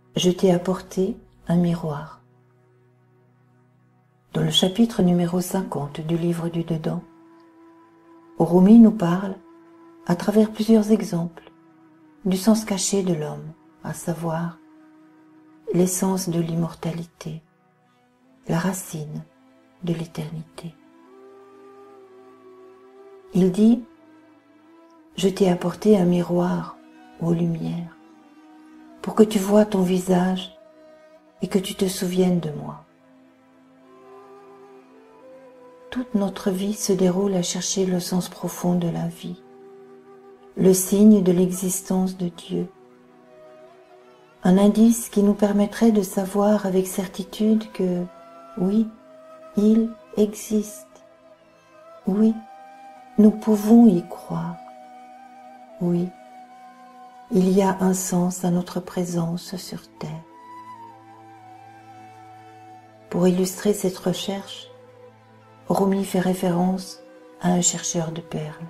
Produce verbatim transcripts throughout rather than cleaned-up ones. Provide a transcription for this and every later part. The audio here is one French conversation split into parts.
Je t'ai apporté un miroir. Dans le chapitre numéro cinquante du livre du Dedans, Rumi nous parle, à travers plusieurs exemples, du sens caché de l'homme, à savoir l'essence de l'immortalité, la racine de l'éternité. Il dit « Je t'ai apporté un miroir aux lumières, pour que tu vois ton visage et que tu te souviennes de moi. » Toute notre vie se déroule à chercher le sens profond de la vie, le signe de l'existence de Dieu, un indice qui nous permettrait de savoir avec certitude que, oui, il existe, oui, nous pouvons y croire, oui, il y a un sens à notre présence sur terre. Pour illustrer cette recherche, Rumi fait référence à un chercheur de perles.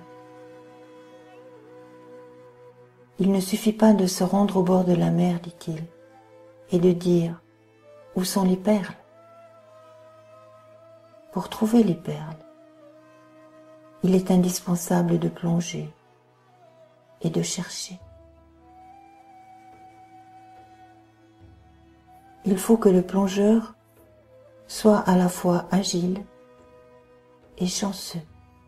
Il ne suffit pas de se rendre au bord de la mer, dit-il, et de dire « Où sont les perles ?» Pour trouver les perles, il est indispensable de plonger et de chercher. Il faut que le plongeur soit à la fois agile et chanceux.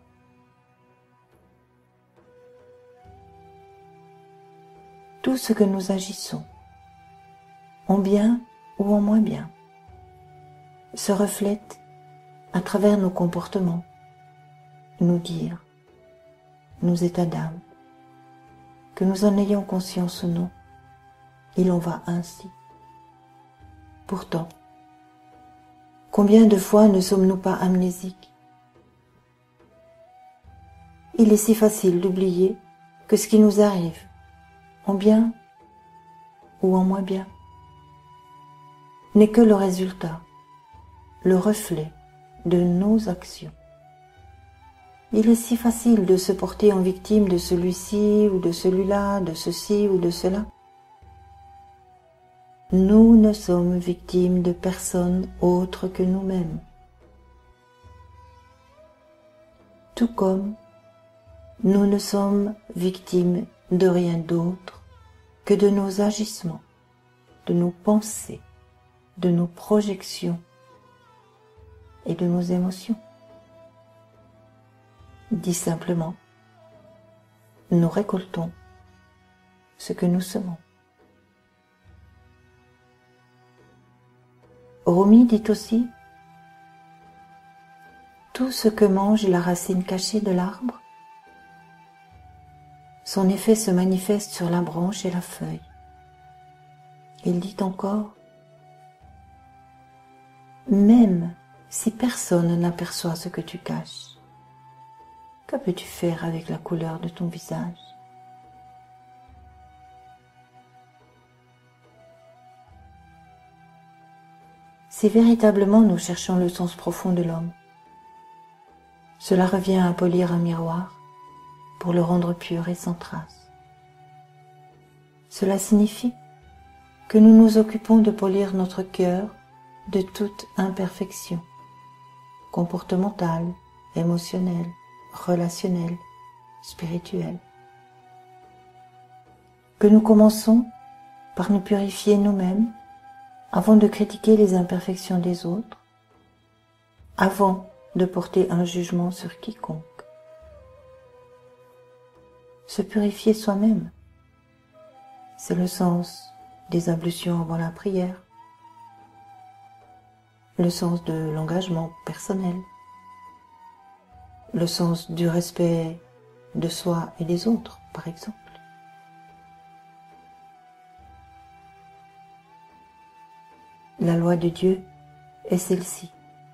Tout ce que nous agissons, en bien ou en moins bien, se reflète à travers nos comportements, nos dires, nos états d'âme. Que nous en ayons conscience ou non, il en va ainsi. Pourtant, combien de fois ne sommes-nous pas amnésiques? Il est si facile d'oublier que ce qui nous arrive, en bien ou en moins bien, n'est que le résultat, le reflet de nos actions. Il est si facile de se porter en victime de celui-ci ou de celui-là, de ceci ou de cela. Nous ne sommes victimes de personne autre que nous-mêmes. Tout comme nous ne sommes victimes de rien d'autre que de nos agissements, de nos pensées, de nos projections et de nos émotions. Dit simplement, nous récoltons ce que nous semons. Rumi dit aussi, tout ce que mange la racine cachée de l'arbre, son effet se manifeste sur la branche et la feuille. Il dit encore, même si personne n'aperçoit ce que tu caches, que peux-tu faire avec la couleur de ton visage? Si véritablement nous cherchons le sens profond de l'homme, cela revient à polir un miroir pour le rendre pur et sans trace. Cela signifie que nous nous occupons de polir notre cœur de toute imperfection, comportementale, émotionnelle, relationnelle, spirituelle. Que nous commençons par nous purifier nous-mêmes avant de critiquer les imperfections des autres, avant de porter un jugement sur quiconque. Se purifier soi-même, c'est le sens des ablutions avant la prière, le sens de l'engagement personnel, le sens du respect de soi et des autres, par exemple. La loi de Dieu est celle-ci.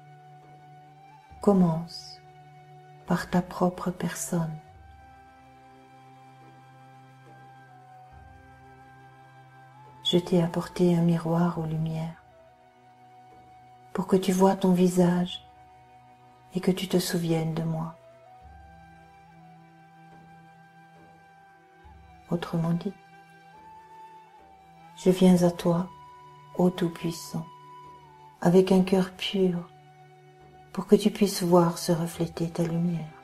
Commence par ta propre personne. Je t'ai apporté un miroir aux lumières pour que tu vois ton visage et que tu te souviennes de moi. Autrement dit, je viens à toi ô Tout-Puissant, avec un cœur pur, pour que tu puisses voir se refléter ta lumière.